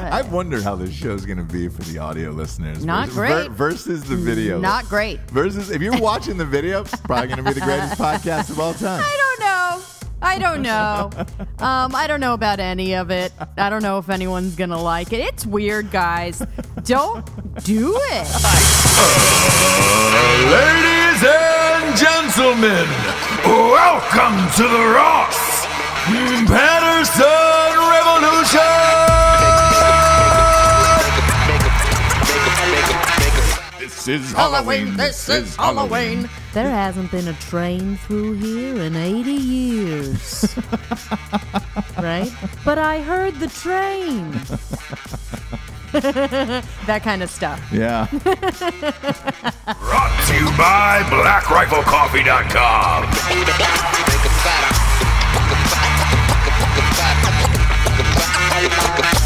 I wonder how this show's going to be for the audio listeners. Not great. Versus the video. Not great. Versus, if you're watching the video, it's probably going to be the greatest podcast of all time. I don't know. I don't know about any of it. I don't know if anyone's going to like it. It's weird, guys. Don't do it. Ladies and gentlemen, welcome to the Ross Patterson Revolution! This is Halloween. This is Halloween. There hasn't been a train through here in 80 years. Right? But I heard the train. That kind of stuff. Yeah. Brought to you by BlackRifleCoffee.com.